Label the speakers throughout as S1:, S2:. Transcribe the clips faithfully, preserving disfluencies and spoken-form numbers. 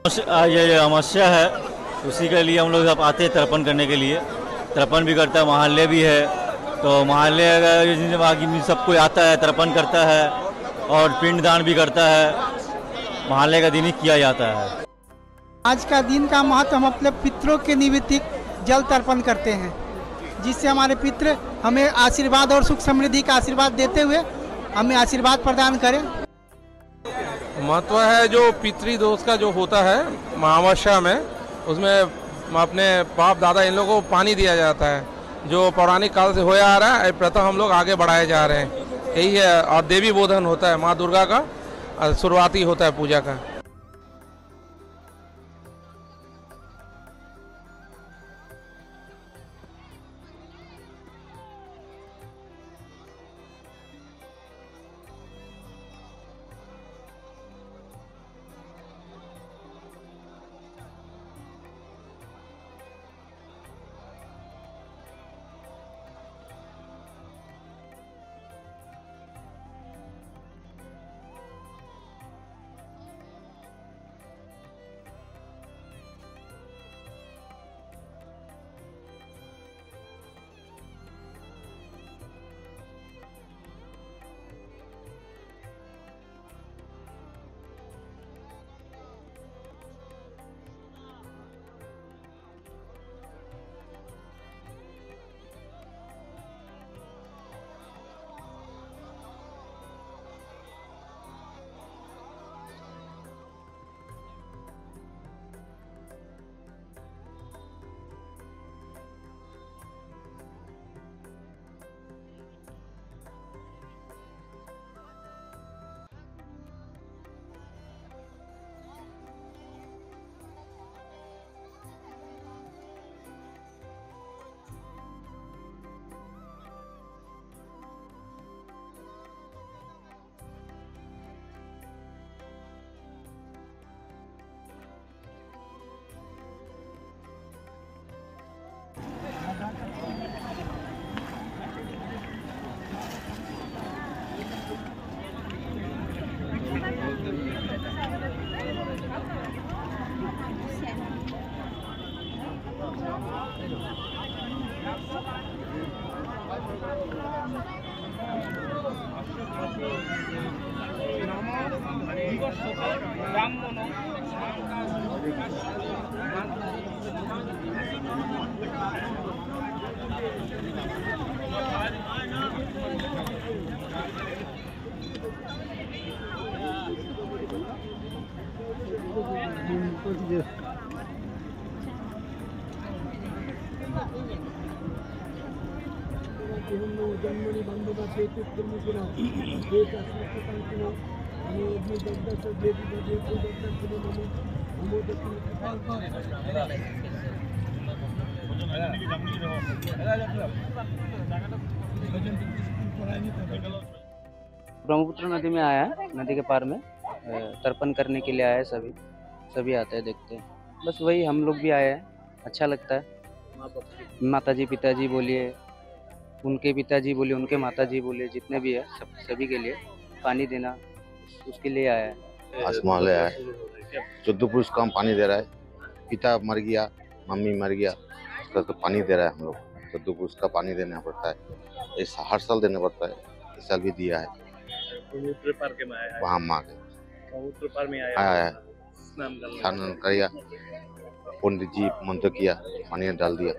S1: आज ये अमावस्या है, उसी के लिए हम लोग सब आते हैं तर्पण करने के लिए। तर्पण भी करता है, महाल्य भी है, तो महाल्य बाकी सब कोई आता है, तर्पण करता है और पिंडदान भी करता है। महाल्य का दिन ही किया जाता है।
S2: आज का दिन का महत्व हम अपने पितरों के निमित्त जल तर्पण करते हैं, जिससे हमारे पितृ हमें आशीर्वाद और सुख समृद्धि का आशीर्वाद देते हुए हमें आशीर्वाद प्रदान करें।
S3: महत्व है जो पितृ दोष का जो होता है अमावस्या में, उसमें अपने बाप दादा इन लोगों को पानी दिया जाता है, जो पौराणिक काल से होया आ रहा है। प्रथा हम लोग आगे बढ़ाए जा रहे हैं, यही है। और देवी बोधन होता है, माँ दुर्गा का शुरुआती होता है पूजा का।
S4: ब्रह्मपुत्र नदी में आया है, नदी के पार में तर्पण करने के लिए आया है। सभी सभी आते हैं, देखते हैं। बस वही हम लोग भी आए हैं, अच्छा लगता है। माताजी पिताजी बोलिए, उनके पिताजी बोलिए, उनके माताजी बोलिए, जितने भी है सब सभी के लिए पानी देना, उसके लिए आया है।
S5: आसमान आया है, चौदह पुरुष का पानी दे रहा है। पिता मर गया, मम्मी मर गया, उसका तो पानी दे रहा है। हम लोग चौदह पुरुष का पानी देना पड़ता है, ऐसा हर साल देना पड़ता है। इस साल भी दिया है। वहाँ माँ के आया है, स्नान किया, पंडित जी मंत्र किया, पानी डाल दिया।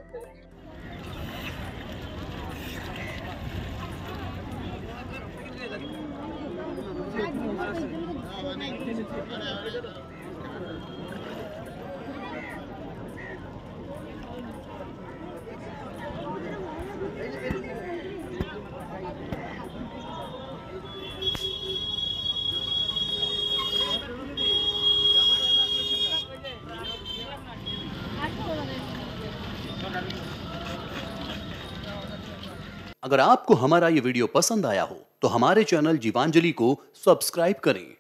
S6: अगर आपको हमारा ये वीडियो पसंद आया हो तो हमारे चैनल जीवांजलि को सब्सक्राइब करें